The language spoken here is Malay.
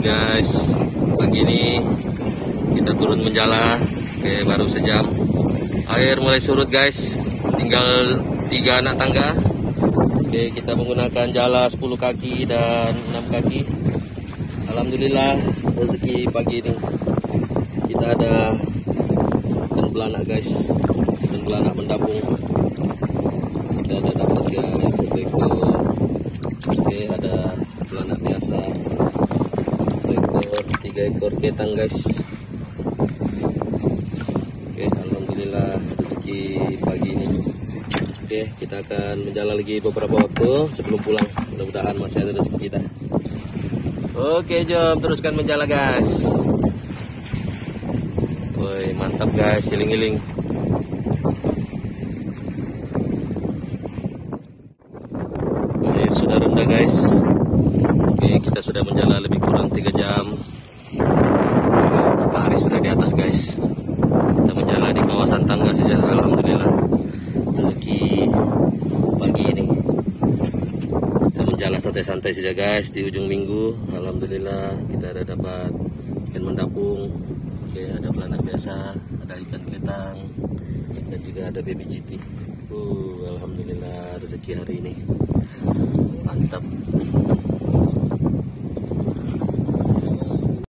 guys, pagi ini kita turun menjala. Oke, baru sejam. Air mulai surut guys, tinggal 3 anak tangga. Oke, kita menggunakan jala 10 kaki dan 6 kaki. Alhamdulillah rezeki pagi ini kita ada ikan belanak guys, ikan belanak mendapung. Kita ada dapat guys 1 ekor. Oke, ada belanak biasa 1 ekor, 3 ekor ketang guys. Oke, alhamdulillah rezeki pagi ini. Oke, kita akan menjalan lagi beberapa waktu sebelum pulang. Mudah-mudahan masih ada rezeki kita. Oke, jom teruskan menjala guys. Woi, mantap guys, iling-iling. Air sudah rendah guys. Oke, kita sudah menjala lebih kurang 3 jam. Matahari sudah di atas guys. Kita menjala di kawasan tangga saja. Alhamdulillah rezeki pagi ini. Kita menjala santai-santai saja guys di ujung minggu. Alhamdulillah kita ada dapat ikan mendapung. Oke, ada belanak biasa, ada ikan ketang, dan juga ada baby GT. Alhamdulillah rezeki hari ini mantap.